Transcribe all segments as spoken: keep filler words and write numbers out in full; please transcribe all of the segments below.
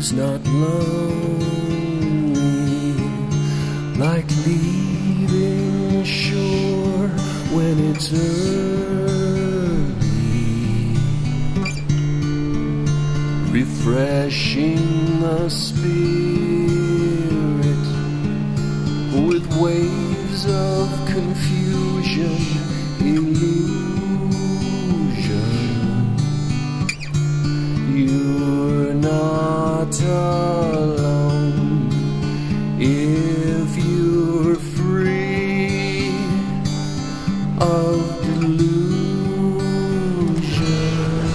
is not lonely, like leaving the shore when it's early, refreshing the spirit with waves of confusion, illusion. You're not alone if you're free of delusion.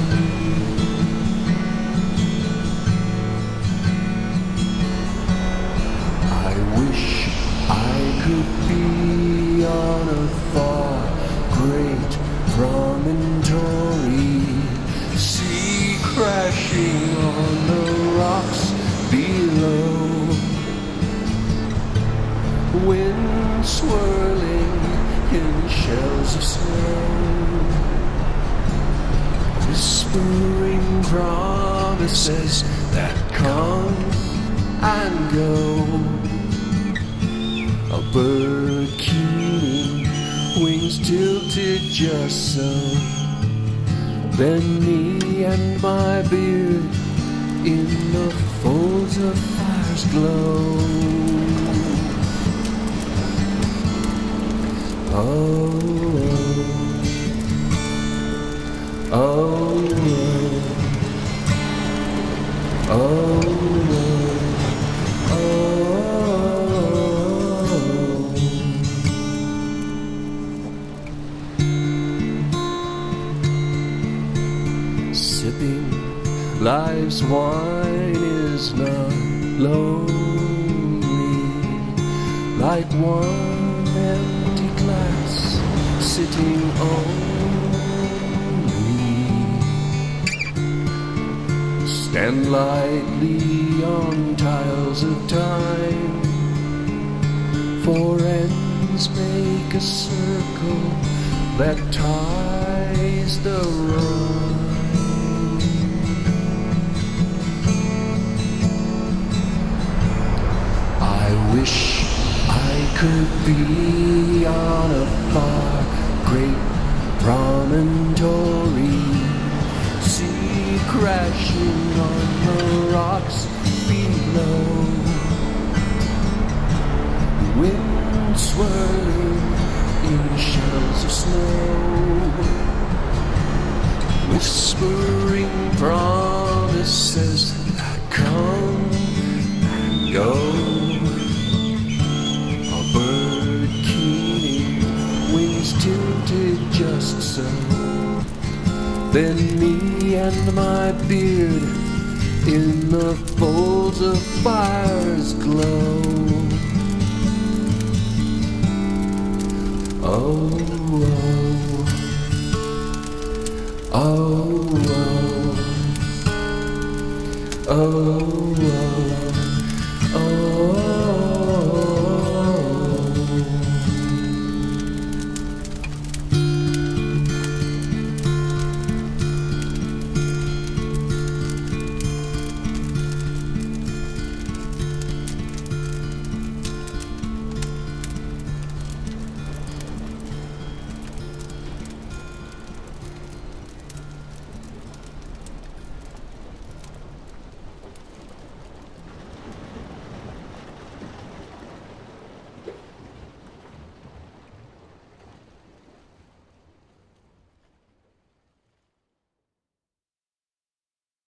I wish I could be on a far great promontory, sea crashing on the rocks below, wind swirling in shells of snow, whispering promises that come and go, a bird keening, wings tilted just so, then me and my beard in the folds of fire's glow. Oh, oh, oh, oh, oh, oh. Sipping life's wine is not lonely, like one empty glass sitting only. Stand lightly on tiles of time, for ends make a circle that ties the rhyme. I wish I could be on a far great promontory, sea crashing on the rocks below, wind swirling in shells of snow, whispering promises that come and go. Tilted just so, then me and my beard in the folds of fire's glow. Oh, oh, oh, oh, oh, oh.